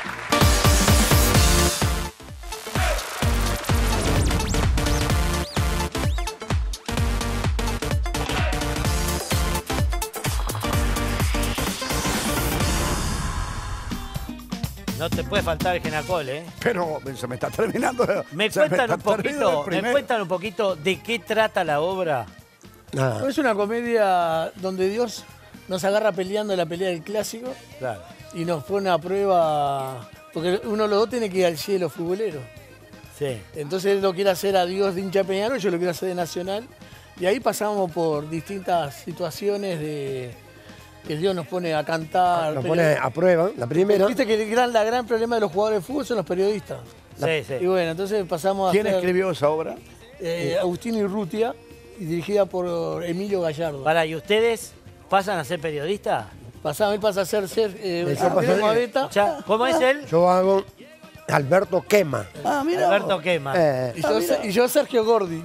No te puede faltar el Genacol, ¿eh? Pero se me está terminando. ¿Me se cuentan está terminando el un primero. poquito de qué trata la obra? Nada. Es una comedia donde Dios nos agarra peleando la pelea del clásico Claro. y nos pone a prueba. Porque uno de los dos tiene que ir al cielo futbolero. Sí. Entonces él lo quiere hacer a Dios de hincha de Peñarol, yo lo quiero hacer de Nacional. Y ahí pasamos por distintas situaciones de que Dios nos pone a cantar. Nos pone a prueba, la primera. Viste que la gran problema de los jugadores de fútbol son los periodistas. Sí, sí. Y bueno, entonces pasamos a ¿Quién hacer, escribió esa obra? Agustín Urrutia, y dirigida por Emilio Gallardo. Para, ¿y ustedes pasan a ser periodistas? Él pasa a ser Eso pasa- Pedro Moaveta, Ya, ¿cómo es él? Yo hago Alberto Quema. Ah, mira. Alberto Quema. y yo Sergio Gordi.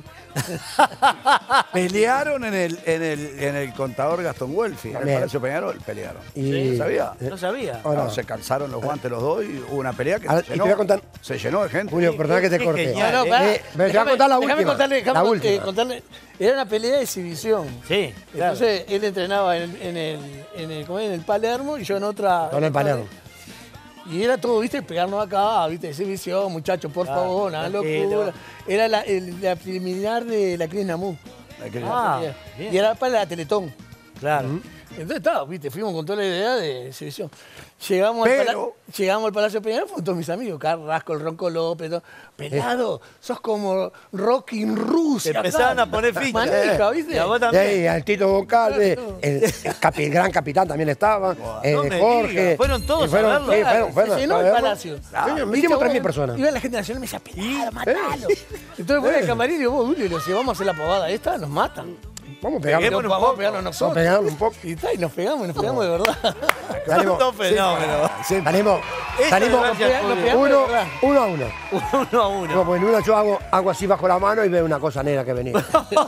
Pelearon en el contador Gastón Welfi, en el También. Palacio Peñarol, pelearon. Y- ¿Sabía? No sabía. Ahora, No, se calzaron los guantes los dos y hubo una pelea que Ahora, y te voy a contar- se llenó de gente. Julio, perdona que te Qué corte. genial. No, pará. Pero te voy a contar la Déjame última. La última. contarle. Era una pelea de exhibición. Sí, claro. Entonces él entrenaba en el Palermo y yo en otra. Con el Palermo. Y era todo, viste, pegarnos acá, viste, exhibición, muchachos, por favor, nada tranquilo. locura. Era la preliminar de la Cris Namú. Ah, bien. Y era para la Teletón. Claro. Entonces estaba, viste, fuimos con toda la idea de exhibición. Llegamos Pero- al Palacio Peñarol, fueron todos mis amigos, Carrasco, el Ronco López, todo. Pelado, sos como Rocky en Rusia. Empezaron acá. a poner fichas. Manija, ¿viste? Y a vos Y también. ahí, al Tito Goncalves, el gran capitán también estaba, No me Jorge. digas, fueron todos Y fueron, a verlo. sí, Claro, fueron, se llenó a el verlo. palacio. Coño, mínimo 3.000 personas. Iba la gente nacional y me decía, pelado, matalo. Entonces voy al camarín y digo, vos, Julio, si vamos a hacer la pavada esta, nos matan. Vamos a pegarnos. Peguémonos Vamos a poco. pegarnos Vamos a nosotros. pegarnos un poco. Y está, y nos pegamos de verdad. Salimos, Dos fenómenos. salimos, Eso salimos es gracias, nos Julio. pegamos de uno, verdad. 1-1. 1-1. No, pues en una yo hago así bajo la mano y veo una cosa negra que venía.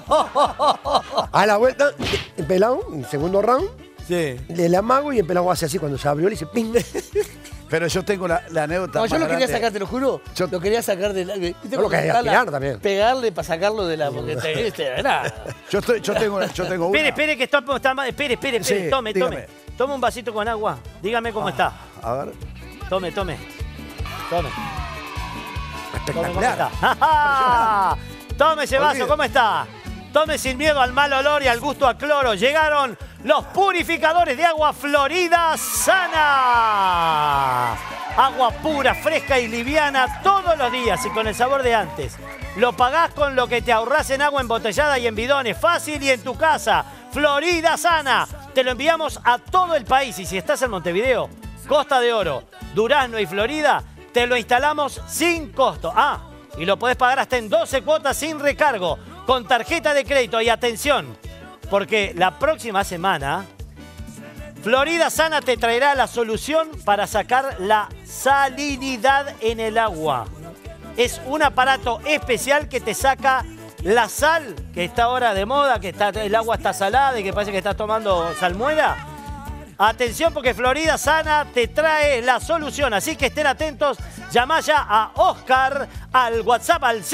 A la vuelta, el pelado, en segundo round, Sí. le amago y el pelado hace así cuando se abrió, le dice ping. Pero yo tengo la anécdota. No, yo más lo quería grande. sacar, te lo juro. Yo- Lo quería sacar de la. ¿viste Yo lo cuando quería está la- aspirar también. Pegarle para sacarlo de la. Porque era. Yo tengo una. Espere, que está mal. Espere. Sí, Tome. dígame. Tome un vasito con agua. Dígame cómo está. A ver. Tome. Tome, ¿cómo Espectacular. está? Tome ese vaso, Olvide. ¿cómo está? Tome sin miedo al mal olor y al gusto a cloro. Llegaron los purificadores de agua Florida Sana. Agua pura, fresca y liviana todos los días y con el sabor de antes. Lo pagás con lo que te ahorrás en agua embotellada y en bidones. Fácil y en tu casa. Florida Sana. Te lo enviamos a todo el país. Y si estás en Montevideo, Costa de Oro, Durazno y Florida, te lo instalamos sin costo. Ah, y lo podés pagar hasta en 12 cuotas sin recargo, con tarjeta de crédito. Y atención, porque la próxima semana, Florida Sana te traerá la solución para sacar la salinidad en el agua. Es un aparato especial que te saca la sal, que está ahora de moda, que el agua está salada y que parece que estás tomando salmuera. Atención, porque Florida Sana te trae la solución. Así que estén atentos. Llamá ya a Oscar al WhatsApp al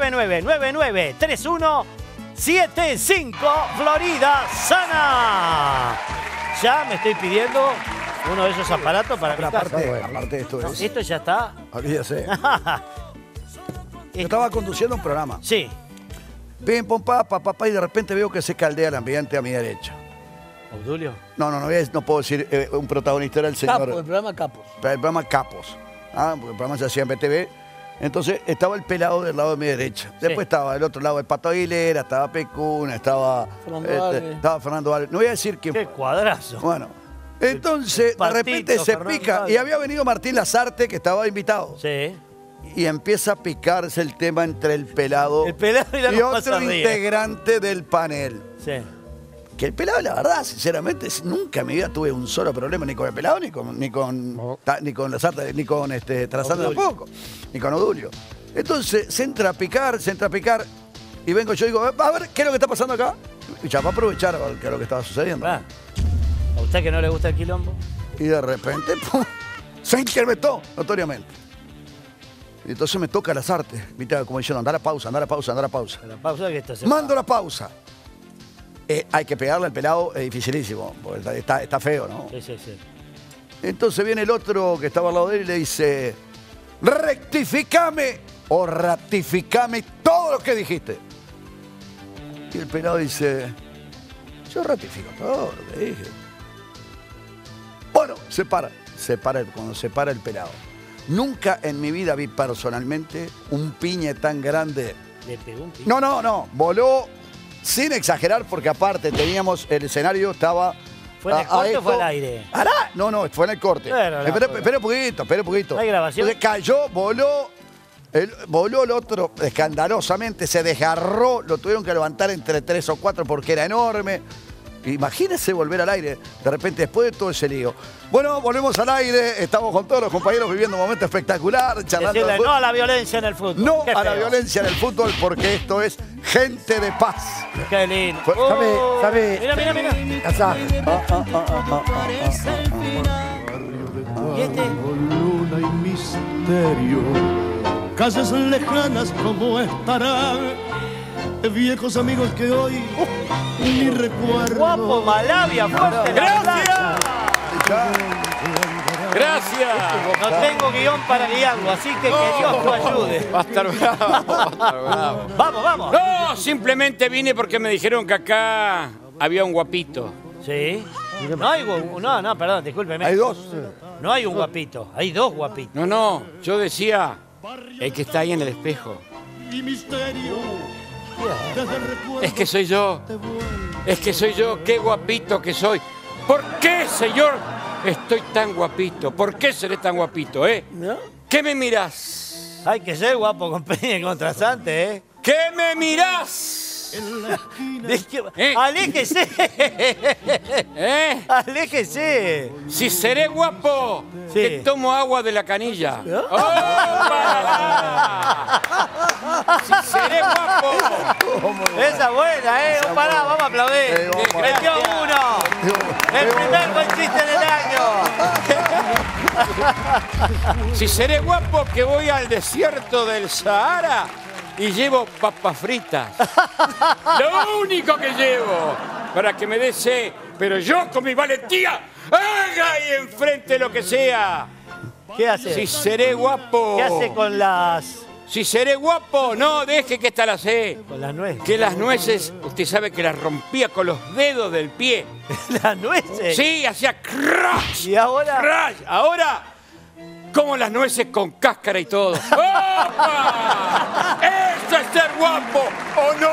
099-993175. Florida Sana. Ya me estoy pidiendo uno de esos aparatos para mi casa. Aparte esto es. Esto ya está. Olvídese. Yo estaba conduciendo un programa. Sí. Pim, pom, papá, y de repente veo que se caldea el ambiente a mi derecha. Obdulio. No puedo decir un protagonista, era el señor. Capo, el programa Capos. El programa Capos. Porque el programa se hacía en BTV. Entonces estaba el pelado del lado de mi derecha. Después estaba del otro lado el Pato Aguilera, estaba Pecuna, estaba Fernando Alves. No voy a decir quién Qué fue. cuadrazo. Bueno, entonces de Patito, repente se Fernando pica. Alves. Y había venido Martín Lazarte, que estaba invitado. Sí. Y empieza a picarse el tema entre el pelado, El pelado y la otro Pazarría. integrante del panel. Sí. Que el pelado, la verdad, sinceramente, nunca en mi vida tuve un solo problema ni con el pelado, ni con Lazarte, ni con Trasante tampoco, ni con Odulio. Entonces se entra a picar, y vengo yo y digo, a ver, ¿qué es lo que está pasando acá? Y ya va a aprovechar a ver qué es lo que estaba sucediendo. ¿A usted que no le gusta el quilombo? Y de repente, ¡pum!, se incrementó notoriamente. Y entonces me toca Lazarte, ¿viste? Como diciendo, anda a la pausa. La pausa que esto se Mando la pausa. Hay que pegarle al pelado, es dificilísimo, porque está feo, ¿no? Sí. Entonces viene el otro que estaba al lado de él y le dice, rectificame o ratificame todo lo que dijiste. Y el pelado dice, Yo ratifico todo lo que dije. Bueno, cuando se para el pelado. Nunca en mi vida vi personalmente un piñe tan grande. Le pegó un piñe. No. Voló sin exagerar porque aparte teníamos el escenario, estaba... ¿Fue en el corte o fue al aire? No, fue en el corte. Espera un poquito. ¿Hay grabación? Entonces cayó, voló el otro escandalosamente, se desgarró, lo tuvieron que levantar entre 3 o 4 porque era enorme. Imagínense volver al aire, de repente, después de todo ese lío. Bueno, volvemos al aire, estamos con todos los compañeros viviendo un momento espectacular, charlando. Decirle no a la violencia en el fútbol. No Qué a la feo. violencia en el fútbol, porque esto es gente de paz. Qué lindo. ¿Sabe? Mira. Casá. ¿Y este? Luna y misterio, calles lejanas como estarán, viejos amigos que hoy ni recuerdo. Guapo, Malavia, fuerte. ¡Gracias! ¡Gracias! No tengo guión para guiarlo, así que Dios lo ayude. Va a estar bravo. Vamos. No, simplemente vine porque me dijeron que acá había un guapito. Sí. No hay perdón, discúlpeme. Hay dos. No hay un guapito, hay dos guapitos. No, yo decía el que está ahí en el espejo. Y misterio, desde el recuerdo Es que soy yo. Qué guapito que soy. ¿Por qué, señor, estoy tan guapito? ¿Por qué seré tan guapito, ¿No? ¿Qué me mirás? Hay que ser guapo con Peña y contrastante, ¿Qué me mirás? ¡Aléjese! ¡Aléjese! Si seré guapo, Sí. que tomo agua de la canilla. ¡Oh, para! Si seré guapo. Esa buena, pará, vamos a aplaudir. ¡Metió uno! ¡El primer buen chiste del año! Si seré guapo, que voy al desierto del Sahara y llevo papas fritas. Lo único que llevo para que me dé sed, pero yo con mi valentía haga y enfrente lo que sea. ¿Qué hace? Si seré guapo. ¿Qué hace con las Si seré guapo, no deje que esta la sé. nueces? Que las nueces, usted sabe que las rompía con los dedos del pie. ¿Las nueces? Sí, hacía crash. ¿Y ahora? Crash. Ahora, como las nueces con cáscara y todo. ¡Opa! ¡Eso es ser guapo! ¿O no?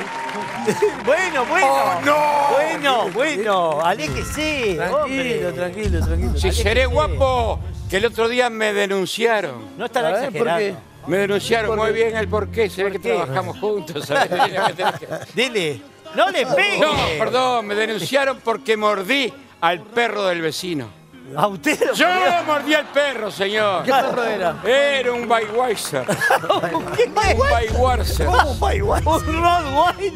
Bueno. ¡Oh, no! Bueno. Aléjese. Tranquilo. Si seré guapo, que el otro día me denunciaron. No estará A ver, ¿por qué? exagerando. Me denunciaron muy bien el porqué. Se ve que trabajamos juntos. ¿Sabes? Dile, no le pegue. No, perdón, me denunciaron porque mordí al perro del vecino. ¿A usted lo Yo murió? mordí al perro, señor. ¿Qué perro era? Era un Weiweiser. ¿Qué? Un Weiweiser. Un Rottweiler.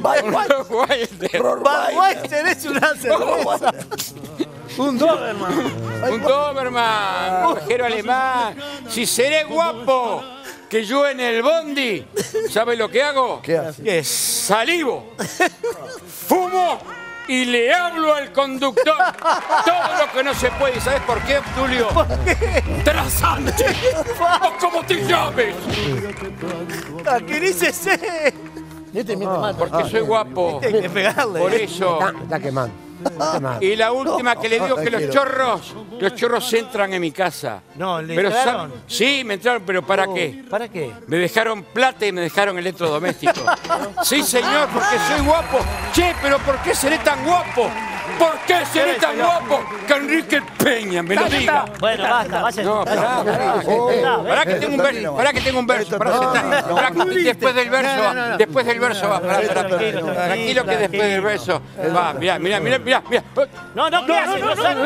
Budweiser es una cerveza. Un Doberman. Un Doberman, un ovejero alemán. Si seré guapo, que yo en el bondi, ¿sabe lo que hago? ¿Qué hace? ¿Qué es? Salivo, fumo y le hablo al conductor todo lo que no se puede. ¿Y sabes por qué, Tulio? ¿Por qué? ¡Trasante! ¡O como te llames! Tranquilícese. Este miente mal. Porque soy guapo. Hay que pegarle. Por eso. Está quemando. Y la última que le digo que los chorros entran en mi casa. No, ¿le Pero entraron? Sí, me entraron, pero ¿para qué? ¿Para qué? Me dejaron plata y me dejaron electrodoméstico. Sí, señor, porque soy guapo. Che, pero ¿por qué seré tan guapo? ¿Por qué seré tan guapo? Que Enrique Peña me lo diga. Bueno, basta, vaya. No, pará. Pará que tengo un verso, pará que tengo un verso. Pará que después del verso va. Tranquilo que después del verso va. Mirá. No, ¿qué hace?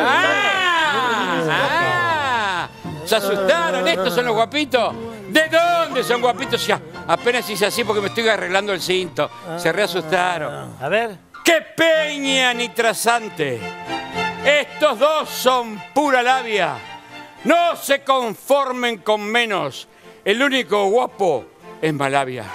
¿Se asustaron? ¿Estos son los guapitos? ¿De dónde son guapitos? Ya, apenas hice así porque me estoy arreglando el cinto. Se reasustaron. A ver. ¡Qué Peña ni Trasante! Estos dos son pura labia. No se conformen con menos. El único guapo es Malavia.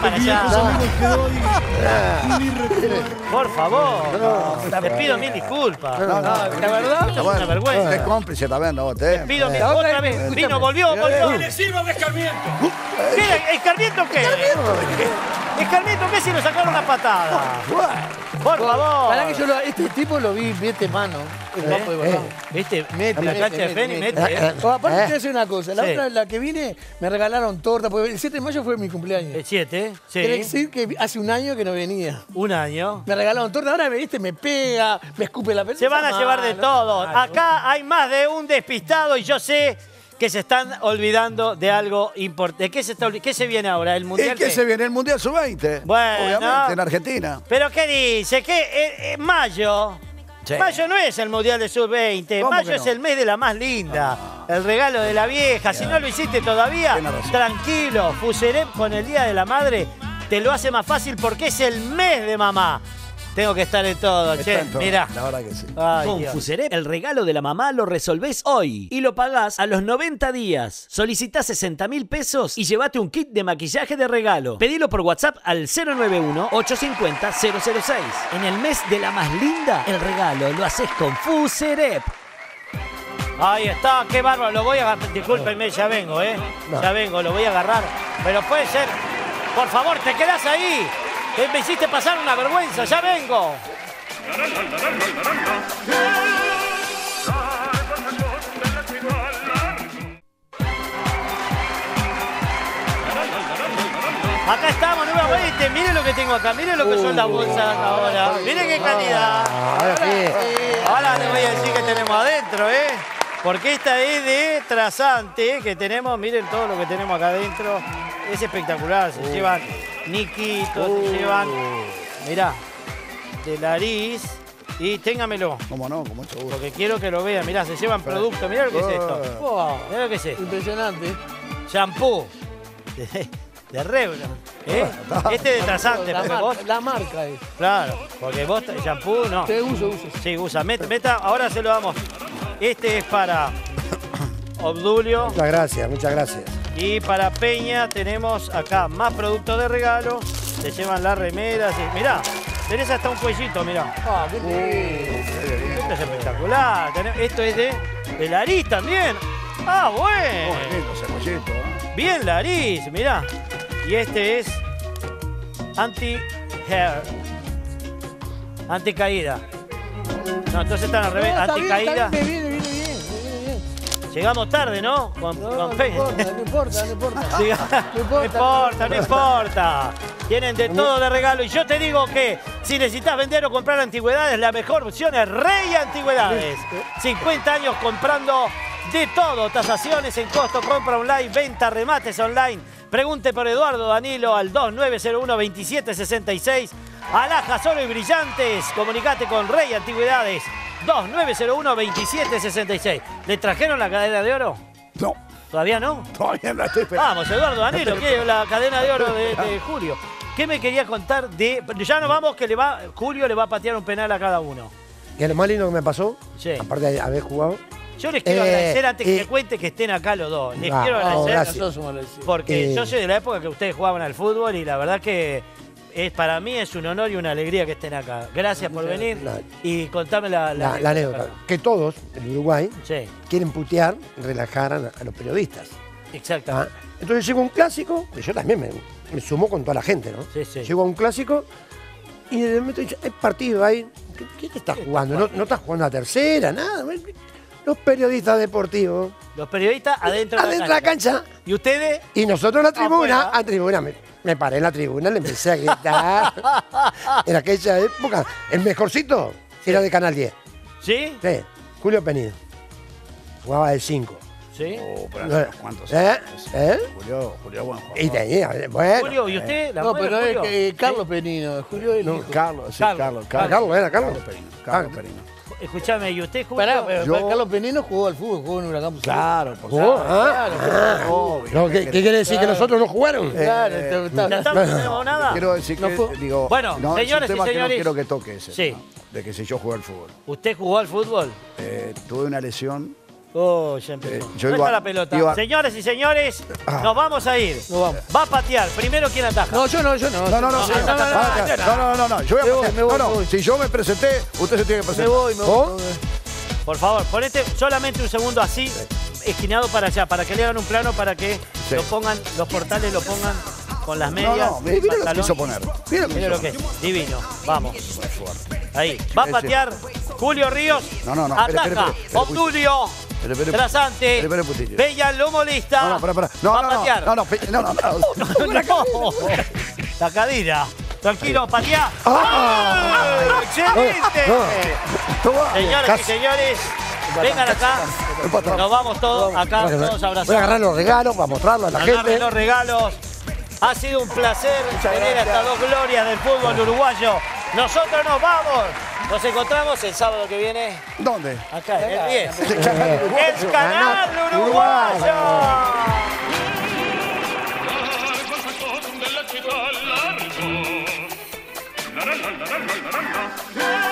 para Viejos allá. amigos que doy, ni recuerdo. Por favor. Te pido mil disculpas. No, ¿La verdad? Esto es una vergüenza. Usted es cómplice también, ¿no? Usted. Pido mil, Otra otra vez, vez. escúchame. Vino, volvió. ¡Le sirva de escarmiento! ¿Qué? ¿Escarmiento qué? ¿Escarmiento qué si lo sacaron a patada? Por favor. Para que este tipo lo vi, mete mano. Es guapo de verdad. ¿Viste? Mete, En la mete, cancha de mete, Feni, mete. mete. Aparte te voy a decir una cosa. La Sí. otra, la que vine, me regalaron torta. Porque el 7 de mayo fue mi cumpleaños. El 7, Quiere sí. decir que hace un año que no venía. Un año. Me regalaron torta. Ahora, viste, me pega, me escupe la pelota. Se van a llevar de todo. Acá hay más de un despistado y yo sé que se están olvidando de algo importante. ¿Qué se viene ahora? ¿El ¿Y Mundial? qué se viene? El Mundial Sub-20. Bueno. Obviamente, en Argentina. ¿Pero qué dice? ¿Qué? Mayo. Sí. Mayo no es el Mundial de Sub-20. ¿Cómo Mayo que es no? el mes de la más linda. El regalo de la vieja. Si no lo hiciste todavía, Tiene razón. tranquilo. Fuserep con el Día de la Madre te lo hace más fácil porque es el mes de mamá. Tengo que estar en todo, Está che. en todo. Mirá. La verdad que sí. Ay, Con Dios. Fuserep, el regalo de la mamá lo resolvés hoy y lo pagás a los 90 días. Solicitá 60.000 pesos y llévate un kit de maquillaje de regalo. Pedilo por WhatsApp al 091-850-006. En el mes de la más linda, el regalo lo haces con Fuserep. Ahí está, qué bárbaro. Lo voy a agarrar. Discúlpenme, ya vengo, ¿eh? Ya vengo, lo voy a agarrar. Pero puede ser. Por favor, te quedás ahí. Que me hiciste pasar una vergüenza, ya vengo. Acá estamos, nuevamente. Miren lo que tengo acá, miren lo que son las bolsas ahora. Miren qué calidad. Ahora sí. Ahora les voy a decir que tenemos adentro, ¿eh? Porque esta es de Trasante, que tenemos, miren todo lo que tenemos acá adentro. Es espectacular, se llevan niquitos, se llevan, mirá, de nariz. Y téngamelo, ¿Cómo no? Con mucho gusto. porque quiero que lo vean. Mirá, se llevan productos, mirá lo que es esto. Wow, Mirá lo que es esto. impresionante. Shampoo de Revlon. ¿Eh? Este es de Trasante, porque vos, La marca es. claro, porque vos, shampoo no. Te uso. Sí, usa. Meta, ahora se lo damos. Este es para Obdulio Muchas gracias, muchas gracias. y para Peña tenemos acá más productos de regalo. Se llevan las remeras. Mirá, tenés hasta un cuellito, mirá. Ah, qué lindo. Esto es espectacular. Esto es de Lariz también. Ah, bueno. Lindo cebollito, ¿eh? Bien Lariz, mirá. Y este es anti-hair. Anticaída. No, entonces están al revés. No, está bien, Anticaída. está bien, me viene bien. Llegamos tarde, ¿no? Con No Peña. importa. No importa. Tienen de todo de regalo. Y yo te digo que si necesitas vender o comprar antigüedades, la mejor opción es Rey Antigüedades. 50 años comprando de todo. Tasaciones en costo, compra online, venta, remates online. Pregunte por Eduardo Danilo al 2901-2766. Alhajas, oro y brillantes. Comunicate con Rey Antigüedades. 2901-2766. ¿Le trajeron la cadena de oro? No, ¿Todavía no? todavía no estoy esperando. Vamos, Eduardo Danilo, ¿qué es la cadena de oro de Julio? ¿Qué me quería contar de...? Ya nos vamos, que Julio le va a patear un penal a cada uno. Y lo más lindo que me pasó, Sí. aparte de haber jugado, Yo les quiero agradecer antes que me cuente que estén acá los dos. Les quiero agradecer gracias. Nosotros somos los- porque yo soy de la época que ustedes jugaban al fútbol y la verdad que para mí es un honor y una alegría que estén acá. Gracias por venir y contame la la anécdota, que todos en Uruguay Sí, quieren putear, relajar a los periodistas. exactamente. ¿Ah? Entonces llegó un clásico, que yo también me sumo con toda la gente, ¿no? Sí, sí. Llegó un clásico y de momento dice, hay partido ahí, ¿qué te estás jugando? No estás jugando a tercera, nada. Los periodistas deportivos, Los periodistas adentro de adentro de la cancha, ¿Y ustedes? y nosotros en la tribuna, Afuera. a tribuna, me paré en la tribuna, le empecé a gritar. En aquella época, el mejorcito era de Canal 10. ¿Sí? Sí, Julio Penido. Jugaba del 5. ¿Sí? Pero hace unos cuantos ¿Eh? años. ¿Eh? Julio, buen jugador. Y tenía, bueno. Julio, ¿y usted? ¿La No, mueve, pero es Julio? que Carlos Penino. Julio es el No, hijo. Carlos, sí, Carlos. Carlos. Era Carlos. Perino. Ah, Carlos Perino. Escuchame, ¿y usted, Julio? Pará, pero Yo- Carlos Penino jugó al fútbol, jugó en Huracán. Claro, por ¿Jugó? supuesto. ¿Ah? No, ¿qué quiere decir? ¿Que nosotros no jugaron? Claro, ¿Ya está? ¿No tenemos nada? Quiero decir No que, fue- digo, Bueno, no, señores es y un tema que señores. no quiero que toque ese. Sí. ¿no? De que si yo jugué al fútbol. ¿Usted jugó al fútbol? Tuve una lesión Oh, ya empezó. yo ¿Dónde iba- está la pelota? iba- Señores y señores, nos vamos a ir. Nos vamos. Va a patear. Primero, ¿quién ataja? No, yo no. No, sí, no, no, yo voy a Me voy, patear. me voy, No, me voy. si yo me presenté, usted se tiene que Me presentar. voy, me ¿Cómo? voy. Por favor, ponete solamente un segundo así, esquinado para allá, para que le hagan un plano, para que Sí. lo pongan, los portales lo pongan con las medias. No, mira lo que pantalón. quiso poner. Mira Mira lo que es. Divino. Vamos. Ahí. Va a patear Julio Ríos. No, Ataca. espere, Obdulio. espere, Trasante. espere, un putillo. Bella Lomolista. No, para. No, Va a no, patear. no. No. Tacadira. Tranquilo, pateá. ¡Excelente! Señoras y señores, vengan acá. Nos vamos todos acá, todos Voy a abrazados. agarrar los regalos para mostrarlos a la Agarren gente. los regalos. Ha sido un placer tener a estas dos glorias del fútbol uruguayo. Nosotros nos vamos. Nos encontramos el sábado que viene. ¿Dónde? Acá, en el 10. El ¡El canal uruguayo! de la ciudad largo. La, la, la, la, la, la, la, la.